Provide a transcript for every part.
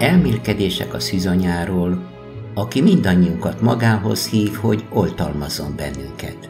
Elmélkedések a szűzanyáról, aki mindannyiunkat magához hív, hogy oltalmazzon bennünket.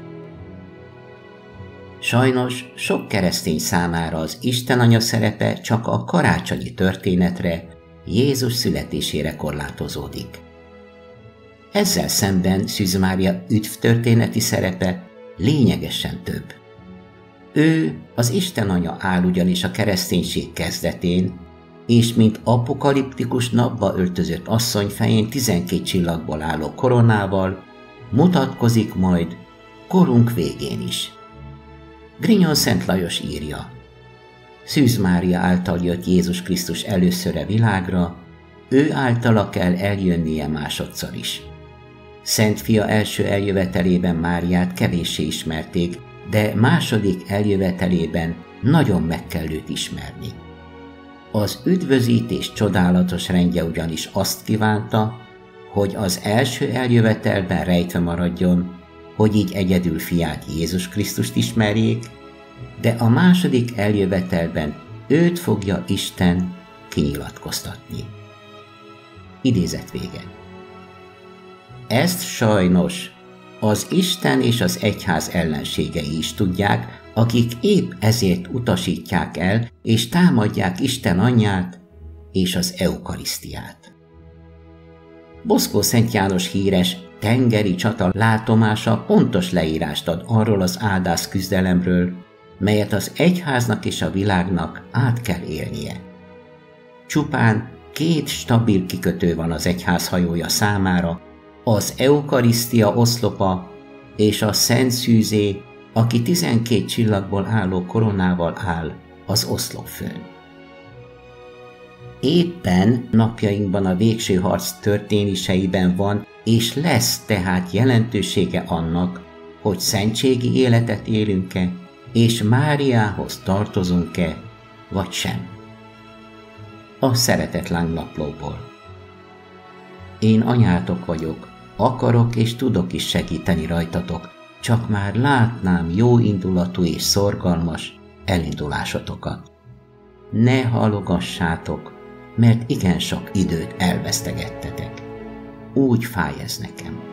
Sajnos sok keresztény számára az Isten Anya szerepe csak a karácsonyi történetre, Jézus születésére korlátozódik. Ezzel szemben Szűz Mária üdvtörténeti szerepe lényegesen több. Ő, az Isten Anya áll ugyanis a kereszténység kezdetén, és mint apokaliptikus napba öltözött asszony fején 12 csillagból álló koronával mutatkozik majd korunk végén is. Grignon Szent Lajos írja: Szűz Mária által jött Jézus Krisztus először a világra, ő általa kell eljönnie másodszor is. Szent Fia első eljövetelében Máriát kevéssé ismerték, de második eljövetelében nagyon meg kell őt ismerni. Az üdvözítés csodálatos rendje ugyanis azt kívánta, hogy az első eljövetelben rejtve maradjon, hogy így egyedül fiát Jézus Krisztust ismerjék, de a második eljövetelben őt fogja Isten kinyilatkoztatni. Idézet vége. Ezt sajnos az Isten és az egyház ellenségei is tudják, akik épp ezért utasítják el és támadják Isten Anyját és az eukarisztiát. Boszkó Szent János híres tengeri csata látomása pontos leírást ad arról az áldász küzdelemről, melyet az egyháznak és a világnak át kell élnie. Csupán 2 stabil kikötő van az egyház hajója számára, az eukarisztia oszlopa és a Szent Szűzé, aki 12 csillagból álló koronával áll az oszlop fönn. Éppen napjainkban a végső harc történéseiben van, és lesz tehát jelentősége annak, hogy szentségi életet élünk-e, és Máriához tartozunk-e, vagy sem. A Szeretet Lángnaplóból. Én anyátok vagyok, akarok és tudok is segíteni rajtatok, csak már látnám jó indulatú és szorgalmas elindulásotokat. Ne halogassátok, mert igen sok időt elvesztegettetek. Úgy fáj ez nekem.